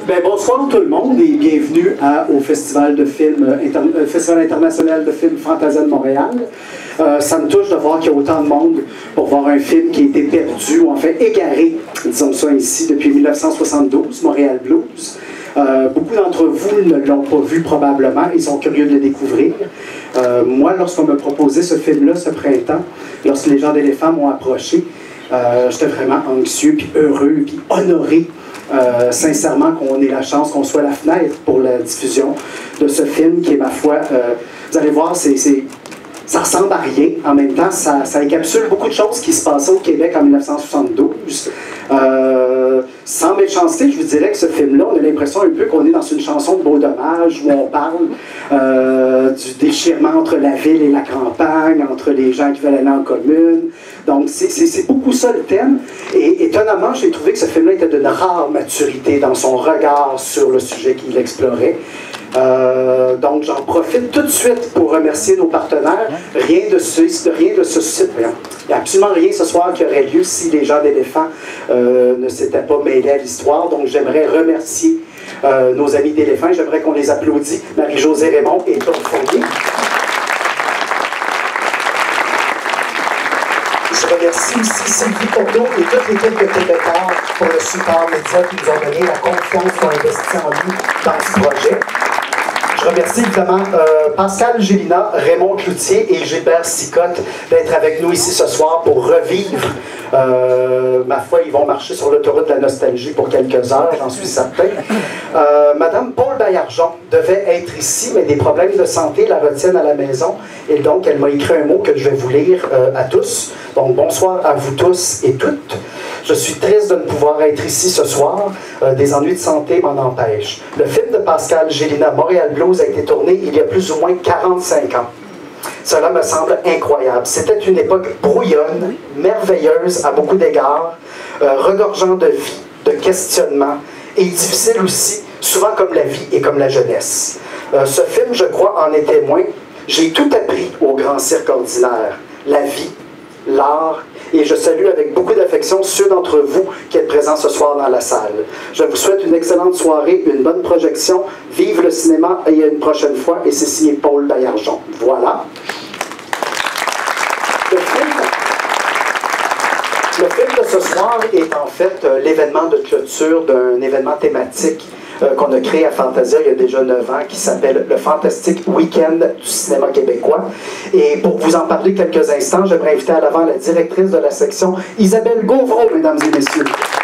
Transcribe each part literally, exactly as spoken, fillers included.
Ben, bonsoir tout le monde et bienvenue à, au Festival, de film, inter, euh, Festival international de films Fantasia de Montréal. Euh, ça me touche de voir qu'il y a autant de monde pour voir un film qui a été perdu, ou enfin égaré, disons ça ici, depuis mille neuf cent soixante-douze, Montréal Blues. Euh, beaucoup d'entre vous ne l'ont pas vu probablement, ils sont curieux de le découvrir. Euh, moi, lorsqu'on m'a proposé ce film-là ce printemps, lorsque les gens d'éléphants m'ont approché, euh, j'étais vraiment anxieux, puis heureux, puis honoré. Euh, sincèrement qu'on ait la chance qu'on soit à la fenêtre pour la diffusion de ce film qui est, ma foi, euh, vous allez voir, c'est, c'est, ça ressemble à rien. En même temps, ça, ça encapsule beaucoup de choses qui se passaient au Québec en mille neuf cent soixante-douze. Euh, sans méchanceté, je vous dirais que ce film-là, on a l'impression un peu qu'on est dans une chanson de Beau Dommage où on parle euh, du déchirement entre la ville et la campagne, entre les gens qui veulent aller en commune. Donc, c'est, c'est, c'est beaucoup ça le thème. Et étonnamment, j'ai trouvé que ce film-là était d'une rare maturité dans son regard sur le sujet qu'il explorait. Euh, donc, j'en profite tout de suite pour remercier nos partenaires. Rien de ce, rien de ce site. Il n'y a absolument rien ce soir qui aurait lieu si les gens d'éléphants euh, ne s'étaient pas mêlés à l'histoire. Donc, j'aimerais remercier euh, nos amis d'éléphants. J'aimerais qu'on les applaudisse. Marie-Josée Raymond et Tom Fournier. Je remercie aussi Sylvie Porto et toute l'équipe de Québécois pour le support média qui nous ont donné la confiance qu'on investit en nous dans ce projet. Je remercie évidemment euh, Pascal Gélina, Raymond Cloutier et Gilbert Sicotte d'être avec nous ici ce soir pour revivre. Euh, ma foi, ils vont marcher sur l'autoroute de la nostalgie pour quelques heures, j'en suis certain. Euh, Madame Paul Baillargeon devait être ici, mais des problèmes de santé la retiennent à la maison. Et donc, elle m'a écrit un mot que je vais vous lire euh, à tous. Donc, bonsoir à vous tous et toutes. Je suis triste de ne pouvoir être ici ce soir. Euh, des ennuis de santé m'en empêchent. Le film de Pascal Gélina, Montréal Blues, a été tourné il y a plus ou moins quarante-cinq ans. Cela me semble incroyable. C'était une époque brouillonne, merveilleuse à beaucoup d'égards, euh, regorgeant de vie, de questionnement, et difficile aussi, souvent comme la vie et comme la jeunesse. Euh, ce film, je crois, en est témoin. J'ai tout appris au grand cirque ordinaire. La vie, l'art, et je salue avec beaucoup d'affection ceux d'entre vous qui êtes présents ce soir dans la salle. Je vous souhaite une excellente soirée, une bonne projection. Vive le cinéma et à une prochaine fois. Et c'est signé Paul Baillargeon. Voilà. Le film, le film de ce soir est en fait euh, l'événement de clôture d'un événement thématique euh, qu'on a créé à Fantasia il y a déjà neuf ans, qui s'appelle le Fantastique Week-end du cinéma québécois. Et pour vous en parler quelques instants, j'aimerais inviter à l'avant la directrice de la section, Isabelle Gauvreau, mesdames et messieurs.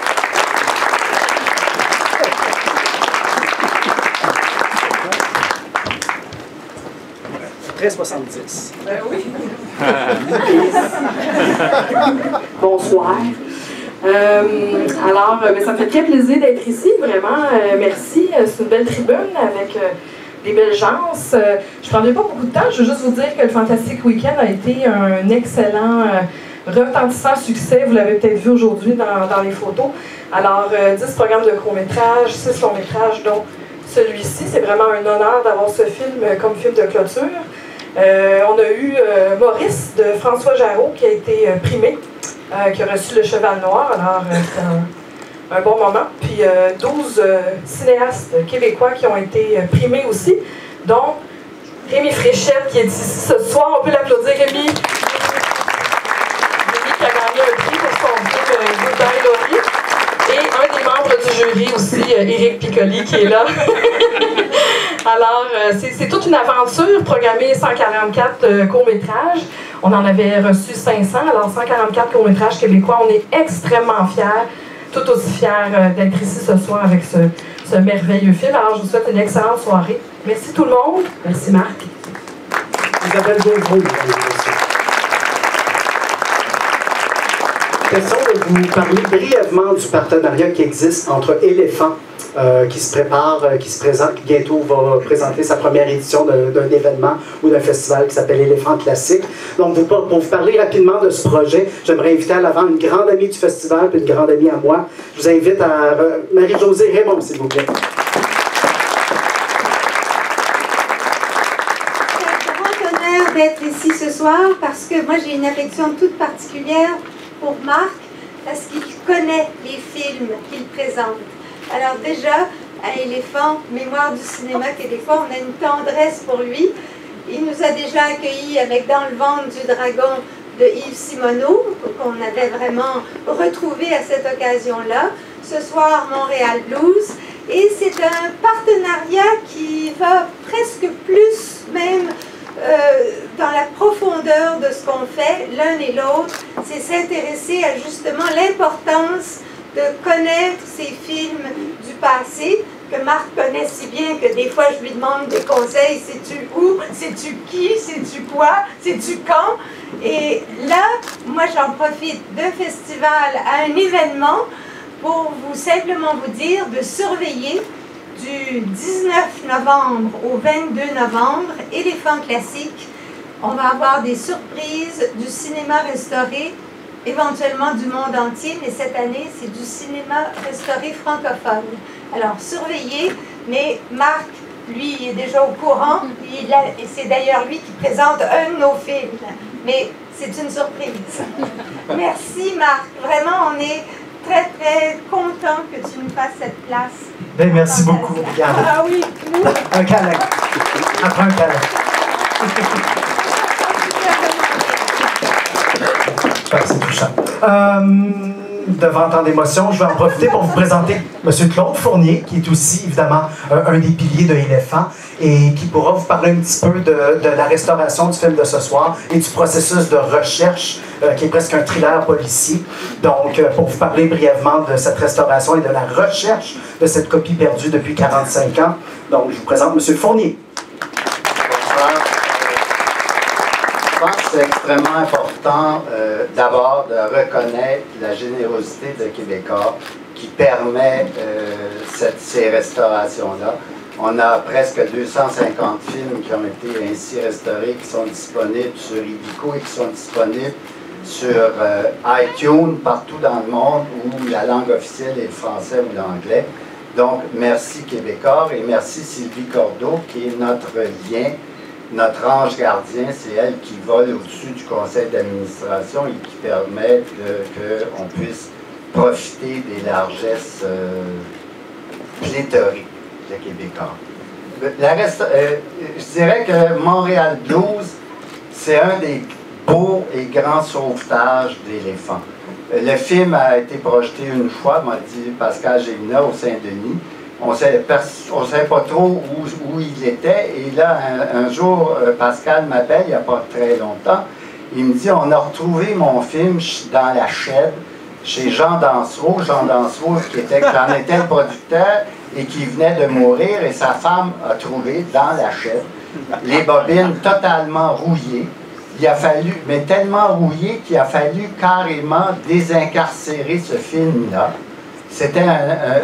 treize soixante-dix. Ben oui. Bonsoir. Euh, alors, euh, ça me fait très plaisir d'être ici, vraiment. Euh, merci. C'est une belle tribune avec euh, des belles gens. Euh, je ne prendrai pas beaucoup de temps. Je veux juste vous dire que le Fantastic Week-end a été un excellent, euh, retentissant succès. Vous l'avez peut-être vu aujourd'hui dans, dans les photos. Alors, euh, dix programmes de court-métrage, six longs-métrages, dont celui-ci. C'est vraiment un honneur d'avoir ce film comme film de clôture. Euh, on a eu euh, Maurice de François Jarreau qui a été euh, primé, euh, qui a reçu le Cheval Noir, alors euh, c'était un, un bon moment. Puis euh, douze euh, cinéastes québécois qui ont été euh, primés aussi, dont Rémi Fréchette qui est ici ce soir. On peut l'applaudir, Rémi. Rémi qui a gagné un prix pour son film euh, Goodbye Laurie. Et un des membres du jury aussi, euh, Éric Piccoli, qui est là. Alors, euh, c'est, c'est toute une aventure, programmée cent quarante-quatre euh, courts-métrages. On en avait reçu cinq cents, alors cent quarante-quatre courts-métrages québécois. On est extrêmement fiers, tout aussi fiers euh, d'être ici ce soir avec ce, ce merveilleux film. Alors, je vous souhaite une excellente soirée. Merci tout le monde. Merci Marc. Isabelle Gauvreau, question de vous parler brièvement du partenariat qui existe entre Éléphant, euh, qui se prépare, euh, qui se présente, qui bientôt va présenter sa première édition de, d'un événement ou d'un festival qui s'appelle Éléphant Classique. Donc, vous, pour vous parler rapidement de ce projet, j'aimerais inviter à l'avant une grande amie du festival et une grande amie à moi. Je vous invite à euh, Marie-Josée Raymond, s'il vous plaît. D'être ici ce soir parce que moi j'ai une affection toute particulière pour Marc parce qu'il connaît les films qu'il présente. Alors déjà, à Éléphant, Mémoire du cinéma québécois. On a une tendresse pour lui. Il nous a déjà accueillis avec Dans le ventre du dragon de Yves Simoneau, qu'on avait vraiment retrouvé à cette occasion-là. Ce soir, Montréal Blues. Et c'est un partenariat qui va presque plus même euh, dans la profondeur de ce qu'on fait l'un et l'autre. C'est s'intéresser à justement l'importance de connaître ces films du passé, que Marc connaît si bien que des fois je lui demande des conseils. Sais-tu où? Sais-tu qui? Sais-tu quoi? Sais-tu quand? Et là, moi j'en profite d'un festival à un événement pour vous simplement vous dire de surveiller du dix-neuf novembre au vingt-deux novembre, Éléphant Classique. On va avoir des surprises du cinéma restauré, éventuellement du monde entier, mais cette année, c'est du cinéma restauré francophone. Alors, surveillez, mais Marc, lui, il est déjà au courant, il a, et c'est d'ailleurs lui qui présente un de nos films. Mais c'est une surprise. Merci, Marc. Vraiment, on est très, très content que tu nous fasses cette place. Ben, merci beaucoup. Regarde. Ah oui, nous. Un câlin. Après un câlin. C'est touchant. Euh, devant tant d'émotions, je vais en profiter pour vous présenter M. Claude Fournier, qui est aussi, évidemment, un, un des piliers de Éléphant et qui pourra vous parler un petit peu de, de la restauration du film de ce soir et du processus de recherche, euh, qui est presque un thriller policier. Donc, euh, pour vous parler brièvement de cette restauration et de la recherche de cette copie perdue depuis quarante-cinq ans. Donc, je vous présente M. Fournier. Je pense que c'est extrêmement important euh, d'abord de reconnaître la générosité de Québécois qui permet euh, cette, ces restaurations-là. On a presque deux cent cinquante films qui ont été ainsi restaurés, qui sont disponibles sur Illico et qui sont disponibles sur euh, iTunes partout dans le monde où la langue officielle est le français ou l'anglais. Donc, merci Québécois et merci Sylvie Cordeau qui est notre lien. Notre ange gardien, c'est elle qui vole au-dessus du conseil d'administration et qui permet qu'on puisse profiter des largesses euh, pléthoriques de Québécois. La reste, euh, je dirais que Montréal Blues, c'est un des beaux et grands sauvetages d'Éléphant. Le film a été projeté une fois, m'a dit Pascal Gélinas, au Saint-Denis. On ne savait pas trop où, où il était. Et là, un, un jour, Pascal m'appelle, il n'y a pas très longtemps. Il me dit, on a retrouvé mon film dans la chaîne, chez Jean Dansereau. Jean Dansereau, qui était, j'en étais le producteur et qui venait de mourir. Et sa femme a trouvé dans la chaîne les bobines totalement rouillées. Il a fallu, mais tellement rouillées qu'il a fallu carrément désincarcérer ce film-là. C'était un,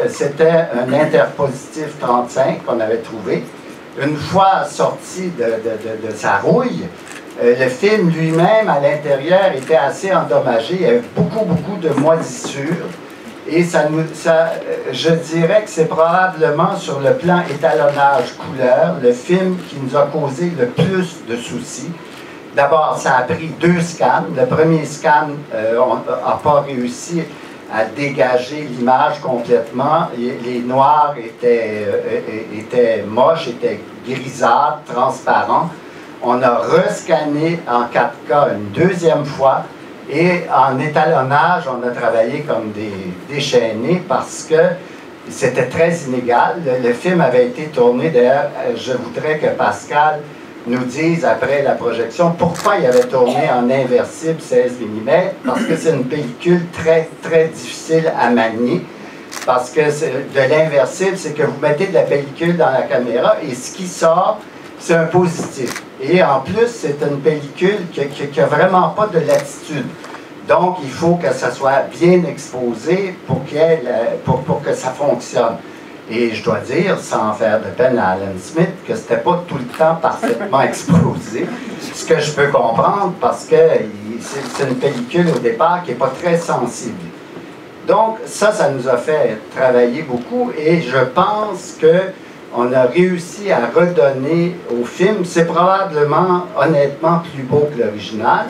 un, un interpositif trente-cinq qu'on avait trouvé. Une fois sorti de, de, de, de sa rouille, euh, le film lui-même, à l'intérieur, était assez endommagé. Il y avait beaucoup, beaucoup de moisissures. Et ça nous, ça, je dirais que c'est probablement, sur le plan étalonnage couleur, le film qui nous a causé le plus de soucis. D'abord, ça a pris deux scans. Le premier scan n'a pas réussi à dégager l'image complètement. Les noirs étaient, euh, étaient moches, étaient grisâtres, transparents. On a rescanné en quatre K une deuxième fois et en étalonnage, on a travaillé comme des déchaînés parce que c'était très inégal. Le, le film avait été tourné, d'ailleurs, je voudrais que Pascal nous dise après la projection pourquoi il avait tourné en inversible seize millimètres, parce que c'est une pellicule très, très difficile à manier, parce que de l'inversible, c'est que vous mettez de la pellicule dans la caméra et ce qui sort, c'est un positif. Et en plus, c'est une pellicule qui n'a vraiment pas de latitude. Donc, il faut que ça soit bien exposé pour, pour, pour que ça fonctionne. Et je dois dire, sans faire de peine à Alan Smith, que c'était pas tout le temps parfaitement exposé. Ce que je peux comprendre, parce que c'est une pellicule au départ qui n'est pas très sensible. Donc, ça, ça nous a fait travailler beaucoup. Et je pense que on a réussi à redonner au film, c'est probablement, honnêtement, plus beau que l'original.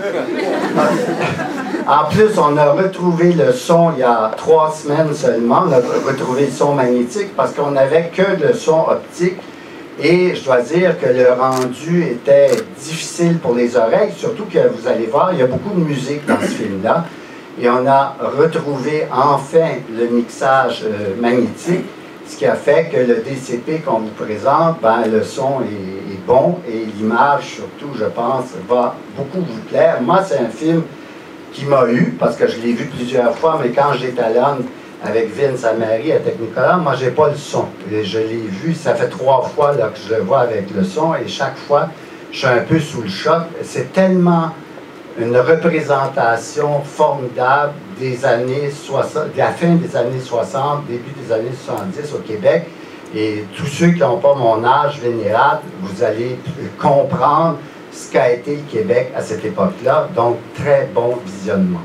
En plus, on a retrouvé le son il y a trois semaines seulement, on a retrouvé le son magnétique parce qu'on n'avait que le son optique. Et je dois dire que le rendu était difficile pour les oreilles, surtout que vous allez voir, il y a beaucoup de musique dans ce film-là. Et on a retrouvé enfin le mixage euh, magnétique, ce qui a fait que le D C P qu'on vous présente, ben, le son est, est bon et l'image, surtout, je pense, va beaucoup vous plaire. Moi, c'est un film qui m'a eu, parce que je l'ai vu plusieurs fois, mais quand j'étais à Londres avec Vince Amari à Technicolor, moi, j'ai pas le son. Et je l'ai vu, ça fait trois fois là, que je le vois avec le son, et chaque fois, je suis un peu sous le choc. C'est tellement une représentation formidable des années soixante, de la fin des années soixante, début des années soixante-dix au Québec. Et tous ceux qui n'ont pas mon âge vénérable, vous allez comprendre ce qu'a été le Québec à cette époque-là. Donc, très bon visionnement.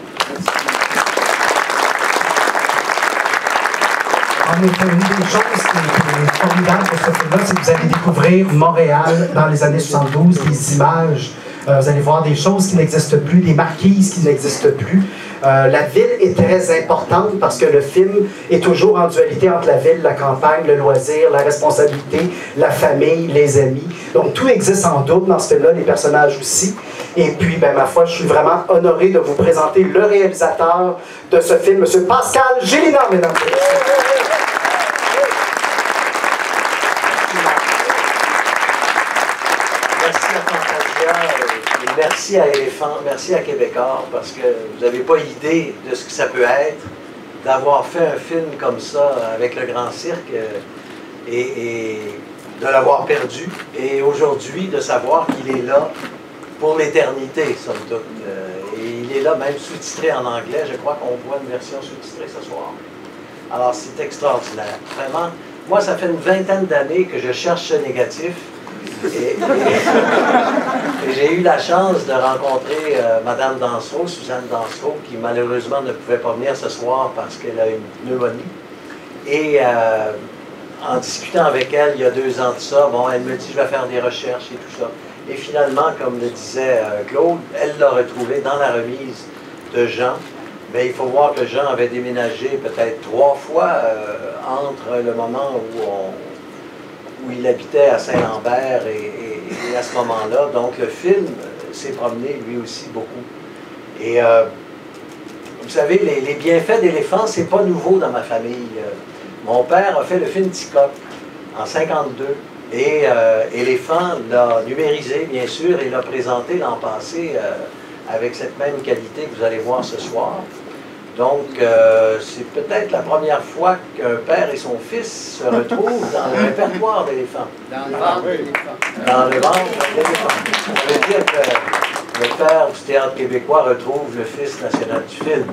En effet, une des choses qui est formidable pour ce film-là, c'est que vous allez découvrir Montréal dans les années soixante-douze, des images. Euh, vous allez voir des choses qui n'existent plus, des marquises qui n'existent plus. Euh, la ville est très importante parce que le film est toujours en dualité entre la ville, la campagne, le loisir, la responsabilité, la famille, les amis. Donc tout existe en double dans ce film-là, les personnages aussi. Et puis, ben, ma foi, je suis vraiment honoré de vous présenter le réalisateur de ce film, M. Pascal Gélinas, mesdames et messieurs. Merci à Éléphant, merci à Québécois, parce que vous n'avez pas idée de ce que ça peut être d'avoir fait un film comme ça avec le Grand Cirque et, et de l'avoir perdu. Et aujourd'hui, de savoir qu'il est là pour l'éternité, somme toute. Et il est là même sous-titré en anglais. Je crois qu'on voit une version sous-titrée ce soir. Alors, c'est extraordinaire. Vraiment, moi, ça fait une vingtaine d'années que je cherche ce négatif. Et, et, et j'ai eu la chance de rencontrer euh, Mme Dansereau, Suzanne Dansereau, qui malheureusement ne pouvait pas venir ce soir parce qu'elle a une pneumonie. Et euh, en discutant avec elle il y a deux ans de ça, bon, elle me dit je vais faire des recherches et tout ça. Et finalement, comme le disait euh, Claude, elle l'a retrouvé dans la remise de Jean. Mais il faut voir que Jean avait déménagé peut-être trois fois euh, entre le moment où on où il habitait à Saint-Lambert et, et, et à ce moment-là. Donc le film s'est promené lui aussi beaucoup. Et euh, vous savez, les, les bienfaits d'Éléphant, c'est pas nouveau dans ma famille. Euh, mon père a fait le film Ticoc en cinquante-deux et euh, Éléphant l'a numérisé, bien sûr, et l'a présenté l'an passé euh, avec cette même qualité que vous allez voir ce soir. Donc, euh, c'est peut-être la première fois qu'un père et son fils se retrouvent dans le répertoire d'Éléphant. Dans le ventre d'Éléphant. Dans le ventre d'Éléphant. Ça veut dire que le père du théâtre québécois retrouve le fils national du film.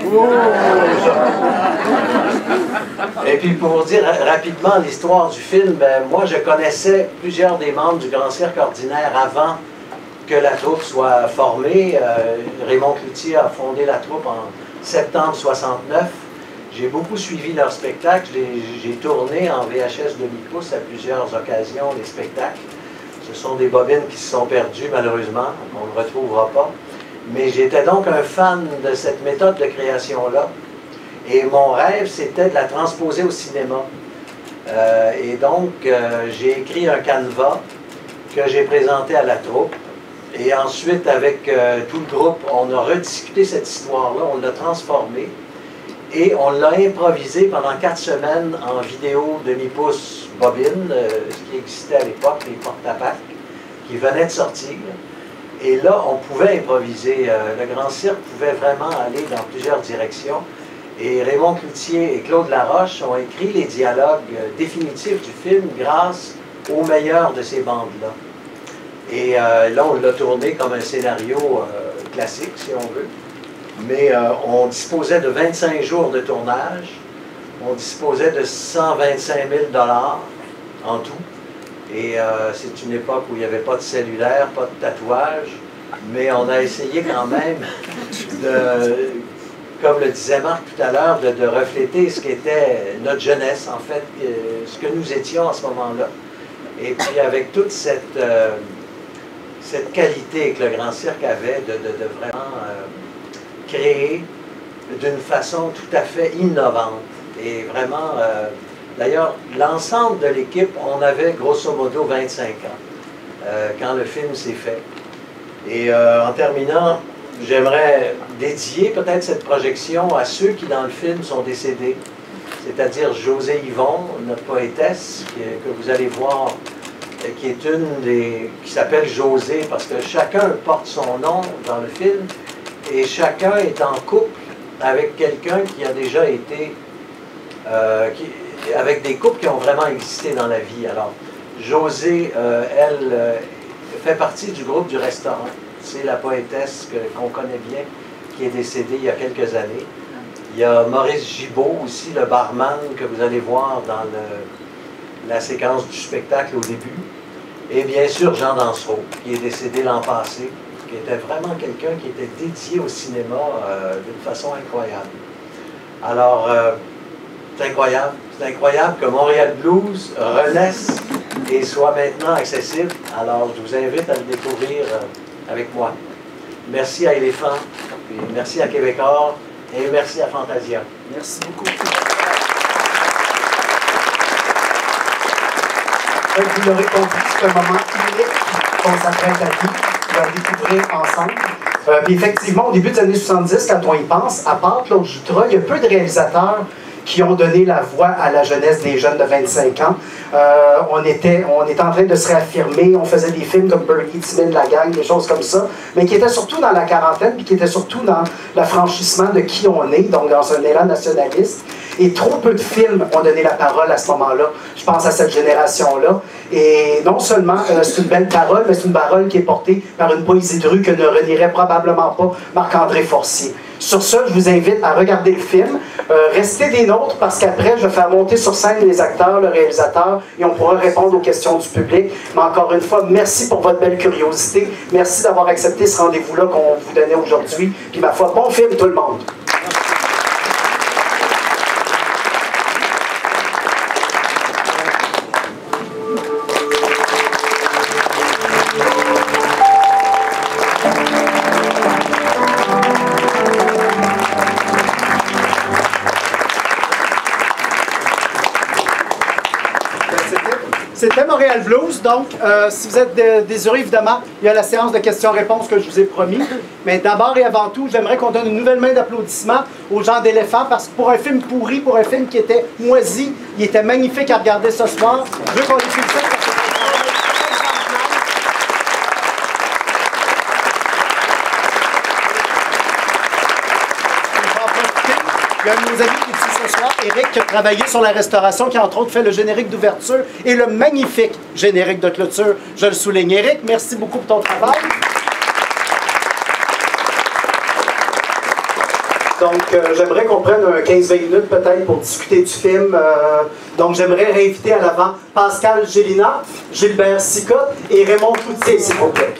Et puis, pour vous dire rapidement l'histoire du film, ben, moi, je connaissais plusieurs des membres du Grand Cirque Ordinaire avant que la troupe soit formée. Euh, Raymond Cloutier a fondé la troupe en septembre soixante-neuf. J'ai beaucoup suivi leurs spectacles. J'ai tourné en V H S demi-pouce à plusieurs occasions les spectacles. Ce sont des bobines qui se sont perdues, malheureusement. On ne le retrouvera pas. Mais j'étais donc un fan de cette méthode de création-là. Et mon rêve, c'était de la transposer au cinéma. Euh, et donc, euh, j'ai écrit un canevas que j'ai présenté à la troupe. Et ensuite, avec euh, tout le groupe, on a rediscuté cette histoire-là, on l'a transformée et on l'a improvisée pendant quatre semaines en vidéo demi-pouce bobine, euh, ce qui existait à l'époque, les porte-à-pattes, qui venaient de sortir. Et là, on pouvait improviser. Euh, le Grand Cirque pouvait vraiment aller dans plusieurs directions. Et Raymond Cloutier et Claude Laroche ont écrit les dialogues euh, définitifs du film grâce au meilleur de ces bandes-là. Et euh, là, on l'a tourné comme un scénario euh, classique, si on veut. Mais euh, on disposait de vingt-cinq jours de tournage. On disposait de cent vingt-cinq mille dollars en tout. Et euh, c'est une époque où il n'y avait pas de cellulaire, pas de tatouage. Mais on a essayé quand même de comme le disait Marc tout à l'heure, de, de refléter ce qu'était notre jeunesse, en fait, euh, ce que nous étions à ce moment-là. Et puis avec toute cette, euh, cette qualité que le Grand Cirque avait de, de, de vraiment euh, créer d'une façon tout à fait innovante. Et vraiment, euh, d'ailleurs, l'ensemble de l'équipe, on avait grosso modo vingt-cinq ans euh, quand le film s'est fait. Et euh, en terminant, j'aimerais dédier peut-être cette projection à ceux qui dans le film sont décédés, c'est-à-dire José Yvon, notre poétesse, qui, que vous allez voir, qui est une des... qui s'appelle José, parce que chacun porte son nom dans le film, et chacun est en couple avec quelqu'un qui a déjà été... Euh, qui, avec des couples qui ont vraiment existé dans la vie. Alors, José, euh, elle, euh, fait partie du groupe du restaurant. C'est la poétesse qu'on connaît bien, qui est décédée il y a quelques années. Il y a Maurice Gibault aussi, le barman que vous allez voir dans le, la séquence du spectacle au début. Et bien sûr, Jean Dansereau, qui est décédé l'an passé, qui était vraiment quelqu'un qui était dédié au cinéma euh, d'une façon incroyable. Alors, euh, c'est incroyable. C'est incroyable que Montréal Blues renaisse et soit maintenant accessible. Alors, je vous invite à le découvrir euh, avec moi. Merci à Éléphant, puis merci à Québécois et merci à Fantasia. Merci beaucoup. Vous l'aurez compris, c'est un moment unique qu'on s'apprête à vivre. On va le découvrir ensemble. Euh, puis effectivement, au début des années soixante-dix, quand on y pense, à part Claude Jutras, il y a peu de réalisateurs qui ont donné la voix à la jeunesse des jeunes de vingt-cinq ans. Euh, on, était, on était en train de se réaffirmer, on faisait des films comme Bernie, Timine, La Gang, des choses comme ça, mais qui étaient surtout dans la quarantaine, puis qui étaient surtout dans l'affranchissement de qui on est, donc dans un élan nationaliste. Et trop peu de films ont donné la parole à ce moment-là. Je pense à cette génération-là. Et non seulement euh, c'est une belle parole, mais c'est une parole qui est portée par une poésie de rue que ne renierait probablement pas Marc-André Forcier. Sur ce, je vous invite à regarder le film. Euh, restez des nôtres parce qu'après, je vais faire monter sur scène les acteurs, le réalisateur, et on pourra répondre aux questions du public. Mais encore une fois, merci pour votre belle curiosité. Merci d'avoir accepté ce rendez-vous-là qu'on vous donnait aujourd'hui. Puis ma foi, bon film tout le monde! C'était Montréal Blues, donc euh, si vous êtes de, désireux, évidemment, il y a la séance de questions-réponses que je vous ai promis. Mais d'abord et avant tout, j'aimerais qu'on donne une nouvelle main d'applaudissements aux gens d'Éléphant, parce que pour un film pourri, pour un film qui était moisi, il était magnifique à regarder ce soir. Je veux qu'on les félicite parce que il y a un de nos amis qui est ici ce soir, Éric, qui a travaillé sur la restauration, qui a entre autres fait le générique d'ouverture et le magnifique générique de clôture. Je le souligne. Éric, merci beaucoup pour ton travail. Donc, euh, j'aimerais qu'on prenne un quinze vingt minutes peut-être pour discuter du film. Euh, donc, j'aimerais réinviter à l'avant Pascal Gélina, Gilbert Sicotte et Raymond Cloutier, s'il vous plaît.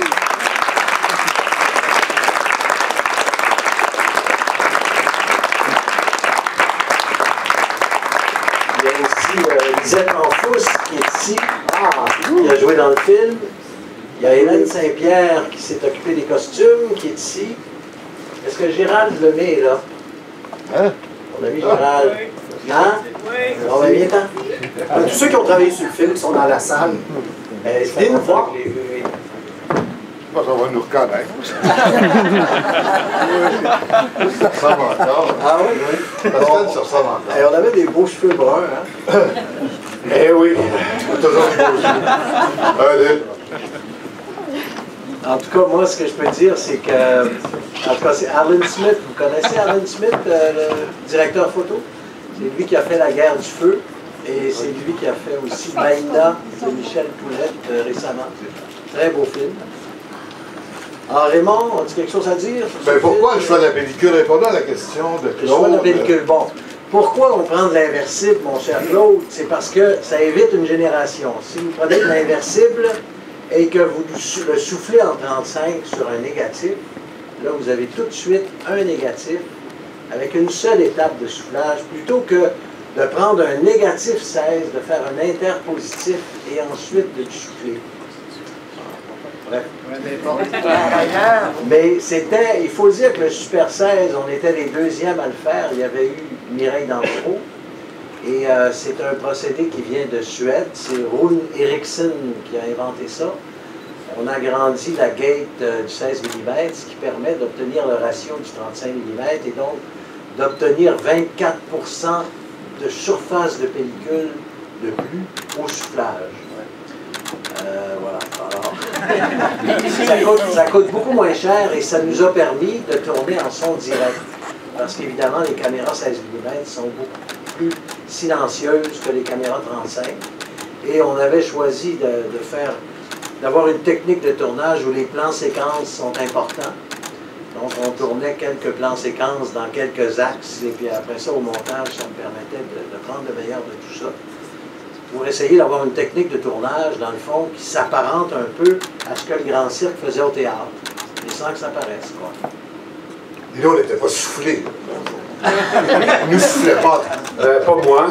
Lisette Enfous, qui est ici, ah, qui a joué dans le film. Il y a Hélène Saint-Pierre qui s'est occupée des costumes, qui est ici. Est-ce que Gérald Lemay est là? Hein? On a mis Gérald. Hein? Oui. On va bien temps. Tous ceux qui ont travaillé sur le film sont dans la salle. Venez nous voir. On va nous reconnaître. Ah oui, oui. Pascal sur ça maintenant. Et on avait des beaux cheveux bruns, hein? Eh oui, toujours des beaux cheveux. Allez. En tout cas, moi, ce que je peux dire, c'est que... En tout cas, c'est Alan Smith. Vous connaissez Alan Smith, euh, le directeur photo? C'est lui qui a fait La guerre du feu. Et c'est lui qui a fait aussi Maïda de Michel Poulette euh, récemment. Très beau film. Alors Raymond, on a quelque chose à dire? Ben pourquoi le choix de la pellicule? Répondons à la question de Claude. Le choix de la pellicule. Bon, pourquoi on prend de l'inversible, mon cher Claude? C'est parce que ça évite une génération. Si vous prenez de l'inversible et que vous le soufflez en trente-cinq sur un négatif, là vous avez tout de suite un négatif avec une seule étape de soufflage, plutôt que de prendre un négatif seize, de faire un interpositif et ensuite de souffler. Bref. Mais c'était, il faut dire que le Super seize, on était les deuxièmes à le faire. Il y avait eu Mireille Danfro. Et euh, c'est un procédé qui vient de Suède. C'est Rune Eriksson qui a inventé ça. On a agrandi la gate euh, du seize millimètres, ce qui permet d'obtenir le ratio du trente-cinq millimètres et donc d'obtenir vingt-quatre pour cent de surface de pellicule de plus au soufflage. Euh, voilà. Alors, ça, coûte, ça coûte beaucoup moins cher et ça nous a permis de tourner en son direct. Parce qu'évidemment, les caméras seize millimètres sont beaucoup plus silencieuses que les caméras trente-cinq. Et on avait choisi de, de faire, d'avoir une technique de tournage où les plans séquences sont importants. Donc, on tournait quelques plans séquences dans quelques axes, et puis après ça, au montage, ça me permettait de, de prendre le meilleur de tout ça, pour essayer d'avoir une technique de tournage, dans le fond, qui s'apparente un peu à ce que le Grand Cirque faisait au théâtre, et sans que ça paraisse, quoi. Et là, on n'était pas soufflés. On ne nous soufflait pas. Euh, pas moi.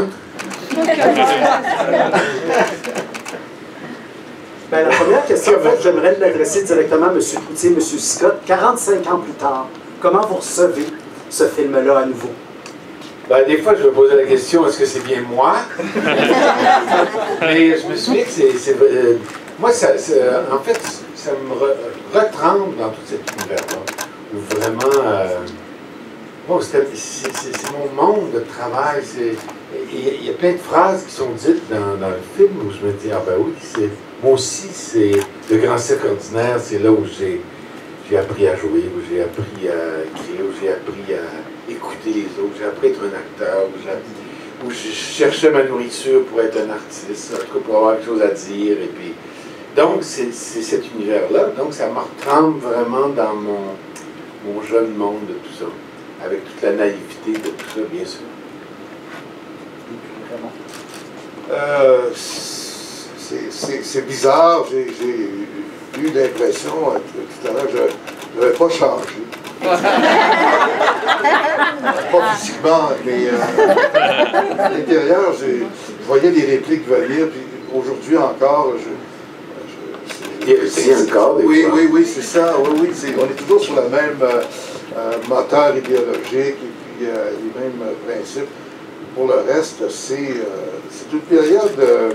Ben, la première question, en fait, j'aimerais l'adresser directement à M. Cloutier, M. Scott. quarante-cinq ans plus tard, comment vous recevez ce film-là à nouveau? Ben, des fois, je me posais la question, est-ce que c'est bien moi? Mais je me souviens que c'est... Euh, moi, ça, ça, en fait, ça me re, retrempe dans tout cet univers-là. Où vraiment... Euh, bon, c'est mon monde de travail. Il y a plein de phrases qui sont dites dans, dans le film où je me dis, ah ben oui, c'est... Moi aussi, c'est le Grand Cirque ordinaire, c'est là où j'ai appris à jouer, où j'ai appris à écrire, où j'ai appris à écouter les autres, j'ai appris à être un acteur, où, où je cherchais ma nourriture pour être un artiste, en tout cas pour avoir quelque chose à dire. Et puis, donc, c'est cet univers-là. Donc, ça me retrempe vraiment dans mon, mon jeune monde de tout ça, avec toute la naïveté de tout ça, bien sûr. Euh, C'est bizarre, j'ai eu l'impression euh, tout à l'heure que je n'avais pas changé. Pas physiquement, mais euh, à l'intérieur, je voyais les répliques venir, puis aujourd'hui encore, je... je c'est encore des Oui, fois. oui, oui, c'est ça, oui, oui, on est toujours sur le même euh, euh, moteur idéologique et puis euh, les mêmes euh, principes. Pour le reste, c'est euh, une période... Euh,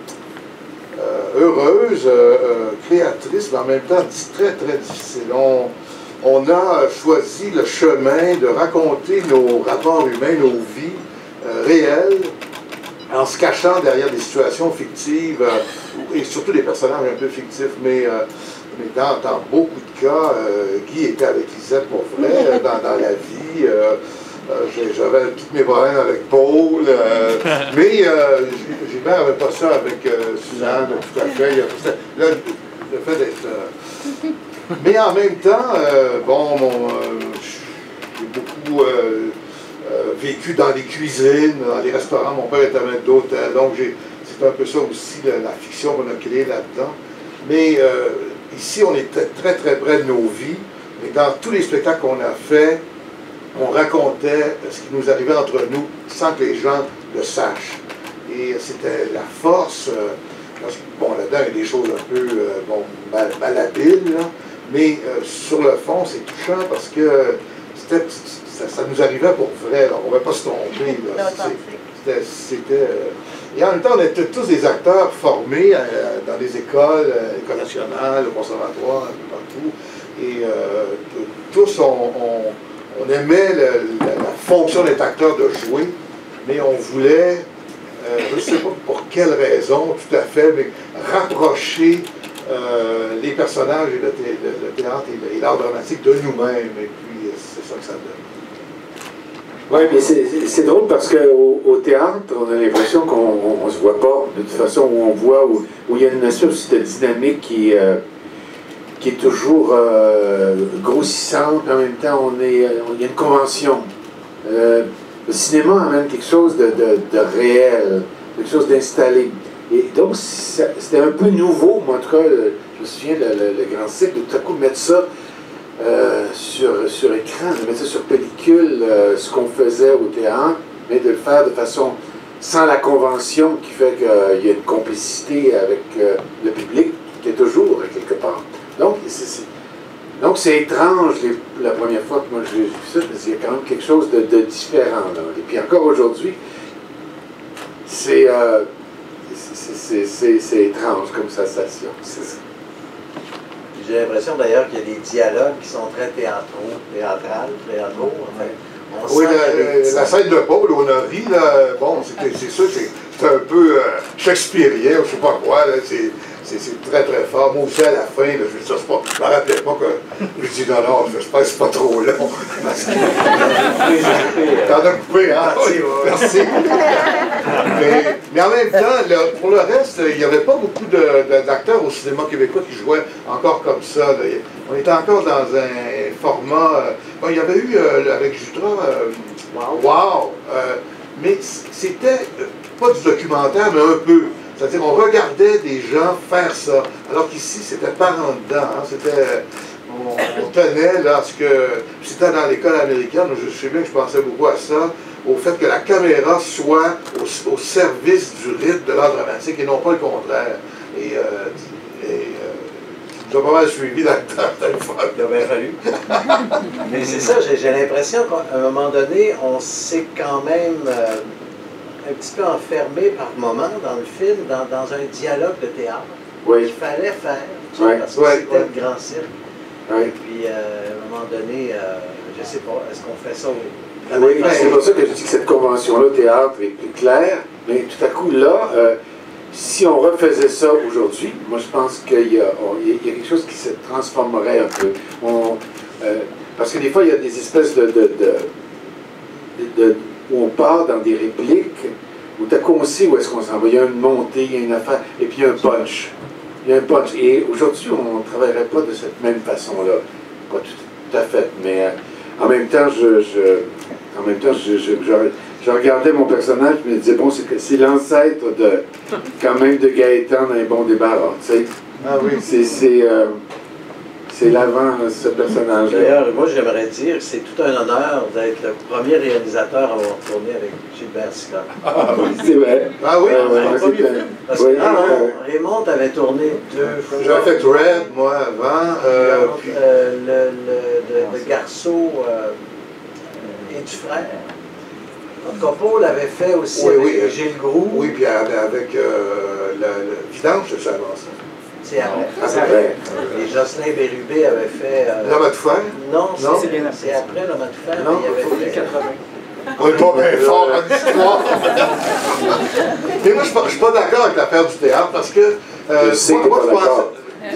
Euh, heureuse, euh, euh, créatrice, mais en même temps très, très difficile. On, on a choisi le chemin de raconter nos rapports humains, nos vies euh, réelles, en se cachant derrière des situations fictives, euh, et surtout des personnages un peu fictifs, mais, euh, mais dans, dans beaucoup de cas, euh, Guy était avec Lisette pour vrai, dans, dans la vie. Euh, Euh, J'avais toutes mes problèmes avec Paul, euh, mais euh, Gilbert n'avait pas ça avec euh, Suzanne, tout à fait. Il y a, là, le fait d'être... Euh, mais en même temps, euh, bon, euh, j'ai beaucoup euh, euh, vécu dans les cuisines, dans les restaurants. Mon père était maître d'hôtel, donc c'est un peu ça aussi, la, la fiction qu'on a créée là-dedans. Mais euh, ici, on est très, très près de nos vies, mais dans tous les spectacles qu'on a faits, on racontait ce qui nous arrivait entre nous sans que les gens le sachent. Et c'était la force, euh, parce que, bon, là-dedans, il y a des choses un peu euh, bon, mal, malhabiles, là, mais euh, sur le fond, c'est touchant parce que ça, ça nous arrivait pour vrai, là, on ne va pas se tromper. C'était... Euh, et en même temps, on était tous des acteurs formés euh, dans les écoles, euh, l'École nationale, le conservatoire, un peu partout, et euh, tous on, on On aimait le, la, la fonction d'être acteur, de jouer, mais on voulait, euh, je ne sais pas pour quelle raison, tout à fait, mais rapprocher euh, les personnages et le, thé, le, le théâtre et l'art dramatique de nous-mêmes. Et puis, c'est ça que ça donne. Oui, mais c'est drôle parce qu'au au théâtre, on a l'impression qu'on ne se voit pas, de toute façon, où on voit, où, où il y a une espèce de dynamique qui... Euh, qui est toujours euh, grossissante, en même temps, on est, on, il y a une convention. Euh, le cinéma amène quelque chose de, de, de réel, quelque chose d'installé. Et donc, c'était un peu nouveau, moi, en tout cas, je me souviens, le, le, le Grand Cirque, de tout à coup mettre ça euh, sur, sur écran, de mettre ça sur pellicule, euh, ce qu'on faisait au théâtre, mais de le faire de façon sans la convention qui fait qu'il euh, y a une complicité avec euh, le public qui est toujours quelque part. Donc, c'est donc c'est étrange les, la première fois que moi j'ai vu ça, je me dis, il y a quand même quelque chose de, de différent. Là. Et puis encore aujourd'hui, c'est euh, étrange comme sensation. J'ai l'impression d'ailleurs qu'il y a des dialogues qui sont très théâtraux, théâtrales, théâtraux. Enfin, on oui, sent la, la scène de Paul, on a ri, là, bon, c'est sûr, c'est un peu euh, shakespearien, je sais pas quoi, c'est très très fort. Moi aussi à la fin, là, je ne me rappelais pas que je dis non, non, j'espère que c'est pas trop long. T'en as coupé, hein? Merci. Merci. mais, mais en même temps, là, pour le reste, il n'y avait pas beaucoup d'acteurs au cinéma québécois qui jouaient encore comme ça. Là. On était encore dans un format. Euh, bon, il y avait eu euh, avec Jutra, euh, Wow! wow euh, mais c'était pas du documentaire, mais un peu. C'est-à-dire, on regardait des gens faire ça, alors qu'ici, c'était par en dedans. Hein, c'était, on, on tenait, là, ce que c'était dans l'école américaine, je sais bien que je pensais beaucoup à ça, au fait que la caméra soit au, au service du rythme de l'art dramatique et non pas le contraire. Et, euh, et euh, j'ai pas mal suivi l'acteur, il a bien fallu. Mais c'est ça, j'ai l'impression qu'à un moment donné, on s'est quand même euh, un petit peu enfermé par moment dans le film, dans, dans un dialogue de théâtre oui. qu'il fallait faire, tu oui. sais, parce que oui. c'était le grand cirque. Oui. Et puis, euh, à un moment donné, euh, je sais pas, est-ce qu'on fait ça au... Oui, c'est pour ça que je dis que cette convention-là, au théâtre, est plus claire, mais tout à coup, là, euh, si on refaisait ça aujourd'hui, moi je pense qu'il y, y a quelque chose qui se transformerait un peu. On, euh, parce que des fois, il y a des espèces de... de, de, de, de où on part dans des répliques, où tout à coup on sait où est-ce qu'on s'en va. Il y a une montée, il y a une affaire, et puis il y a un punch. Il y a un punch. Et aujourd'hui, on ne travaillerait pas de cette même façon-là. Pas tout, tout à fait, mais euh, en même temps, je... je en même temps, je, je, je, je regardais mon personnage et je me disais, bon, c'est l'ancêtre de, quand même, de Gaëtan dans Les Bons Débarras, tu sais. Ah oui. C'est euh, l'avant, ce personnage. D'ailleurs, moi, j'aimerais dire que c'est tout un honneur d'être le premier réalisateur à avoir tourné avec Gilbert Scott. Ah oui, c'est vrai. Ah oui, euh, ouais, premier film. Parce oui, que Raymond, Raymond avait tourné deux fois. J'avais fait Red, moi, avant. Euh, puis... euh, le, le, le, le garçon euh, et du frère. En tout cas, Paul avait fait aussi oui, avec oui, Gilles Groux. Oui, puis avec euh, le, le Vidange, je sais avant ça. C'est après. C'est vrai. Et Jocelyn Bérubé avait fait... Euh, L'homme à tout faire? Non, non? c'est après L'homme à tout faire, non, mais il avait fait... quatre-vingts. On n'est pas bien fort en histoire. Mais moi, je ne suis pas d'accord avec l'affaire du théâtre parce que... Euh, je sais moi, que moi, pas d'accord.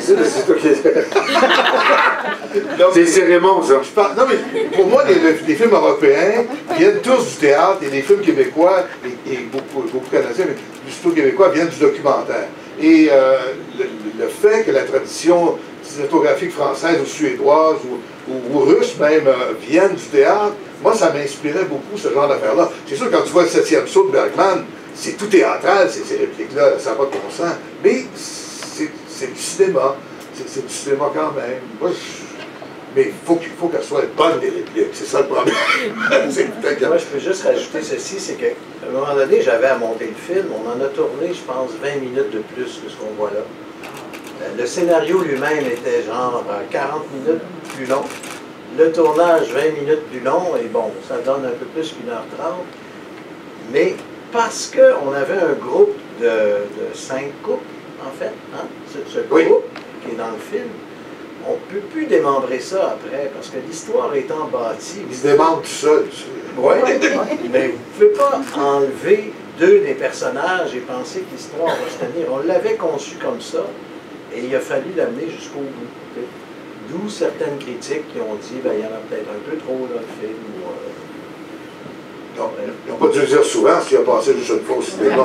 C'est Raymond, ça. Je parle, non, mais pour moi, les, les films européens viennent tous du théâtre et les films québécois, et, et beaucoup, beaucoup canadiens, mais surtout québécois, viennent du documentaire. Et euh, le, le fait que la tradition cinématographique française ou suédoise ou, ou, ou russe même euh, vienne du théâtre, moi, ça m'inspirait beaucoup, ce genre d'affaires-là. C'est sûr, quand tu vois le septième saut de Bergman, c'est tout théâtral, ces répliques-là, ça n'a pas de bon sens. Mais c'est du cinéma. C'est du cinéma quand même. Moi, je... Mais il faut qu'il faut qu'elles soient bonnes, les répliques. C'est ça le problème. Moi, je peux juste rajouter ceci, c'est qu'à un moment donné, j'avais à monter le film. On en a tourné, je pense, vingt minutes de plus que ce qu'on voit là. Le scénario lui-même était genre quarante minutes plus long. Le tournage, vingt minutes plus long. Et bon, ça donne un peu plus qu'une heure trente. Mais parce qu'on avait un groupe de, de cinq couples, en fait, hein, ce, ce groupe oui. qui est dans le film, on ne peut plus démembrer ça après, parce que l'histoire étant bâtie... Il se démembre tout seul. Oui, mais vous ne pouvez pas enlever deux des personnages et penser que l'histoire va se tenir. On l'avait conçu comme ça, et il a fallu l'amener jusqu'au bout. D'où certaines critiques qui ont dit, ben, il y en a peut-être un peu trop dans le film. Ou, euh, non, ils n'ont pas dû le dire souvent s'il a passé juste une fois au cinéma.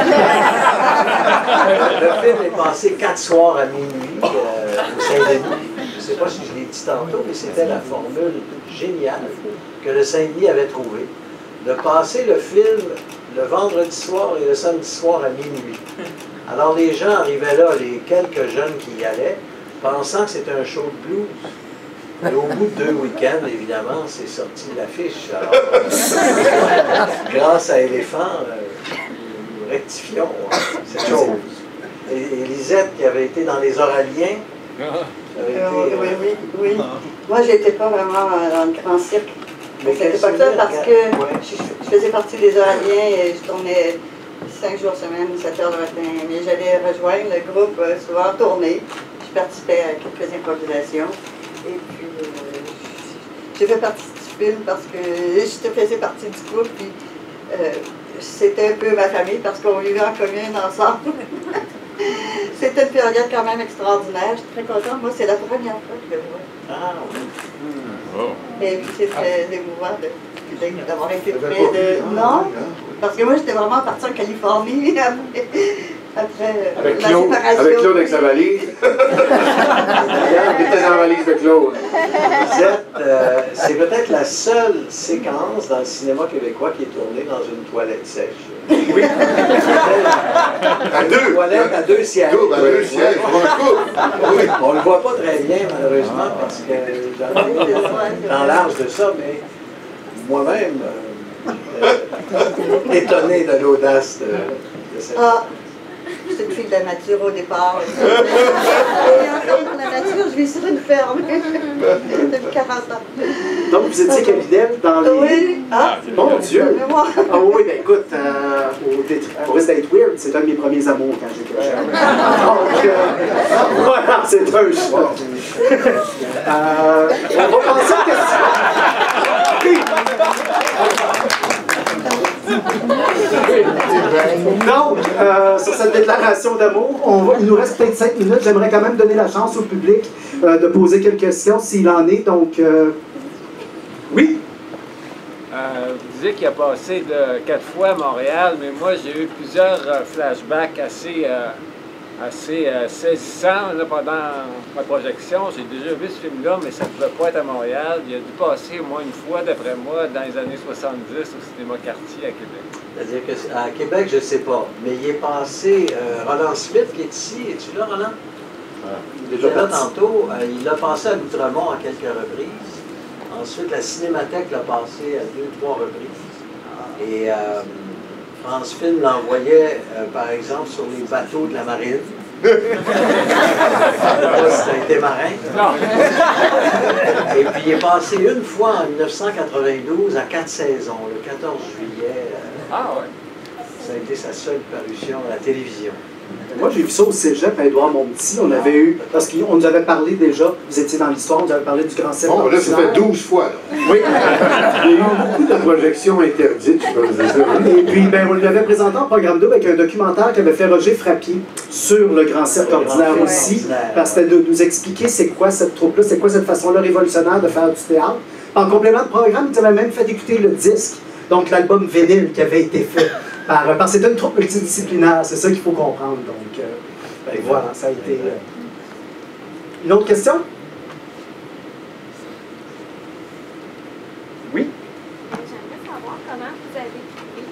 Le film est passé quatre soirs à minuit euh, au Saint-Denis. Je ne sais pas si je l'ai dit tantôt, mais c'était la formule géniale que le Saint-Denis avait trouvée. De passer le film le vendredi soir et le samedi soir à minuit. Alors les gens arrivaient là, les quelques jeunes qui y allaient, pensant que c'était un show de blues. Et au bout de deux week-ends, évidemment, c'est sorti de l'affiche. Alors, grâce à Éléphant, euh, nous rectifions hein, cette chose. Et, et Lisette, qui avait été dans les Oraliens, avait Euh, été, oui, euh, oui, oui. Moi, j'étais pas vraiment euh, dans le grand cirque. Mais C'était quel pas ça souvenir, parce regarde, que ouais. je, je faisais partie des Oraliens et je tournais cinq jours semaine, sept heures le matin. Mais j'allais rejoindre le groupe euh, souvent en tournée. Je participais à quelques improvisations. Et puis, euh, j'ai fait partie du film parce que je faisais partie du groupe. Puis, euh, c'était un peu ma famille parce qu'on vivait en commune ensemble. C'était une période quand même extraordinaire. Je suis très contente. Moi, c'est la première fois que je le vois. Ah oui. Et puis, c'est très émouvant de- d'avoir été près de... Non, parce que moi, j'étais vraiment partie en Californie après, après Avec la Claude, séparation. avec Claude avec sa valise. Il était dans la valise de Claude. Lisette, euh, c'est peut-être la seule séquence dans le cinéma québécois qui est tournée dans une toilette sèche. Oui. À deux. Une toilette à deux sièges. Double, à deux sièges, pour un couple. Oui. On ne le voit pas très bien, malheureusement, parce que j'en ai pas dans l'âge de ça, mais moi-même, euh, euh, étonné de l'audace de, de cette... Ah, c'est une fille de la nature au départ. Et encore pour la nature, je vis sur une ferme depuis quarante ans. Donc, vous étiez capitaine dans les... Oui, ah, Mon Dieu! mais moi, Ah oui, ben écoute, euh, au, Détri- au risque d'être weird, c'est un de mes premiers amours quand j'étais jeune. Donc, euh, voilà, c'est un choix. Euh, on va passer aux questions. Donc, euh, sur cette déclaration d'amour, on va- il nous reste peut-être cinq minutes. J'aimerais quand même donner la chance au public euh, de poser quelques questions s'il en est. Donc, euh, oui? Euh, vous disiez qu'il a passé de quatre fois à Montréal, mais moi j'ai eu plusieurs euh, flashbacks assez, euh, assez euh, saisissants là, pendant ma projection. J'ai déjà vu ce film-là, mais ça ne pouvait pas être à Montréal. Il a dû passer au moins une fois, d'après moi, dans les années soixante-dix au cinéma Cartier à Québec. C'est-à-dire qu'à Québec, je ne sais pas, mais il est passé, euh, Roland Smith qui est ici, es-tu là, Roland? Il était là tantôt, euh, il l'a passé à l'Outremont à quelques reprises. Ensuite, la Cinémathèque l'a passé à deux, trois reprises. Et euh, France Film l'envoyait, euh, par exemple, sur les bateaux de la marine. Je sais pas si t'as été marin. Et puis, il est passé une fois en mille neuf cent quatre-vingt-douze à quatre saisons, le quatorze juillet. euh, Ah ouais. Ça a été sa seule parution à la télévision. Moi, j'ai vu ça au cégep à Édouard Montpetit. On avait eu, parce qu'on nous avait parlé déjà, vous étiez dans l'histoire, on nous avait parlé du grand cercle. Bon, là, ça fait douze fois. Là. Oui. Il y a eu beaucoup de projections interdites, je peux vous dire. Et puis, ben, on lui avait présenté en programme double avec un documentaire qu'avait fait Roger Frappier sur le grand cercle Le ordinaire Grand aussi, Cercle Ordinaire. parce que c'était de nous expliquer c'est quoi cette troupe-là, c'est quoi cette façon-là révolutionnaire de faire du théâtre. En complément de programme, ils avaient même fait écouter le disque, donc l'album vinyle qui avait été fait. Par, parce que c'était une troupe multidisciplinaire, c'est ça qu'il faut comprendre. Donc, euh, ben, voilà, ça a été. Euh... Une autre question? Oui? J'aimerais savoir comment vous avez trouvé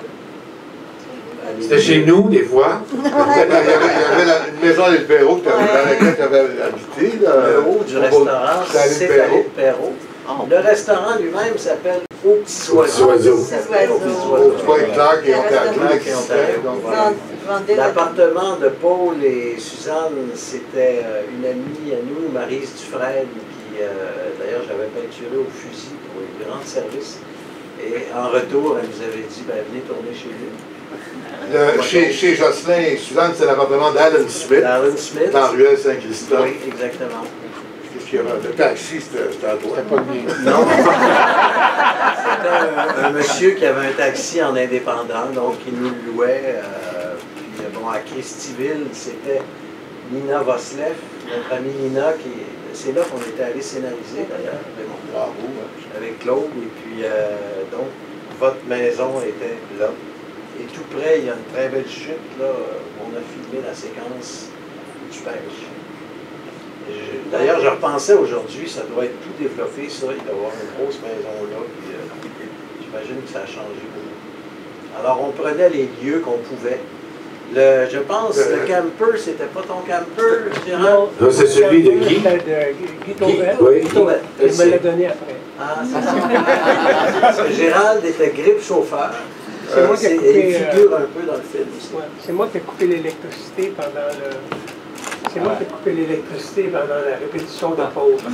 les C'était chez nous, des fois. Il y avait, il y avait la, une maison à l'île Perrault que t'avais- dans laquelle tu avais habité. Là. Le haut du Au- restaurant, c'est à l'île c'est à Perrault. l'île Perrault. Le restaurant lui-même s'appelle Au Petit Oiseau. Oiseau. Petits oiseaux. Au Petit Au Oiseau. Point Clark et Ontario Clark et existait. Ontario, Donc, voilà. vendait la- L'appartement de Paul et Suzanne, c'était euh, une amie à nous, Maryse Dufresne, qui, euh, d'ailleurs, j'avais peinturé au fusil pour lui rendre service. Et en retour, elle nous avait dit, ben, venez tourner chez lui. Le- chez, chez Jocelyn et Suzanne, c'est l'appartement d'Alan Smith, Alan Smith. dans Ruelle Saint-Christophe. Oui, exactement. Qu'est-ce qu'il y avait? Le taxi, c'était c'était à toi. Non. C'était un, un monsieur qui avait un taxi en indépendant, donc il nous le louait. Euh, puis bon, à Christyville, c'était Nina Vosleff, notre amie Nina, qui c'est là qu'on était allé scénariser d'ailleurs, avec mon bravo, avec Claude. Et puis euh, donc, votre maison était là. Et tout près, il y a une très belle chute là, où on a filmé la séquence du pêche. Je- D'ailleurs, je repensais aujourd'hui, ça doit être tout développé, ça. Il doit y avoir une grosse maison là. Puis, euh, j'imagine que ça a changé beaucoup. Alors, on prenait les lieux qu'on pouvait. Le, je pense le camper, c'était pas ton camper, Gérald? Non, c'est celui de qui? C'était de Guy Tauvette. Oui. Guy Tauvette. Il me l'a donné après. Ah, c'est ça. Parce que Gérald était grippe chauffeur. C'est moi qui ai Et coupé, il figure un peu dans le film aussi. Ouais, c'est moi qui ai coupé l'électricité pendant le. C'est moi qui ai coupé l'électricité pendant la répétition de pause.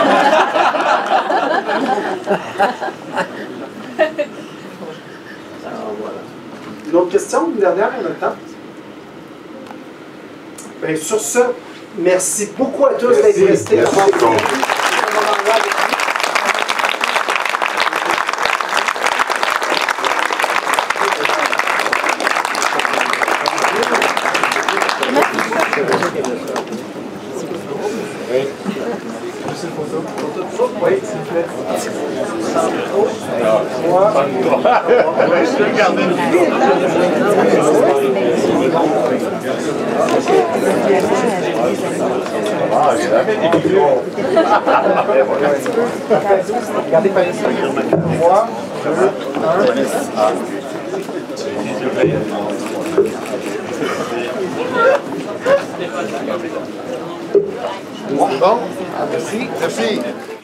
Alors voilà. Une autre question, une dernière, on a le temps? Bien, sur ce, merci beaucoup à tous d'être restés. Merci. Oui, s'il vous plaît. Je vais regarder une Ah, il y avait des vidéos. Regardez pas ici. trois, deux, un. Bon, merci. Merci.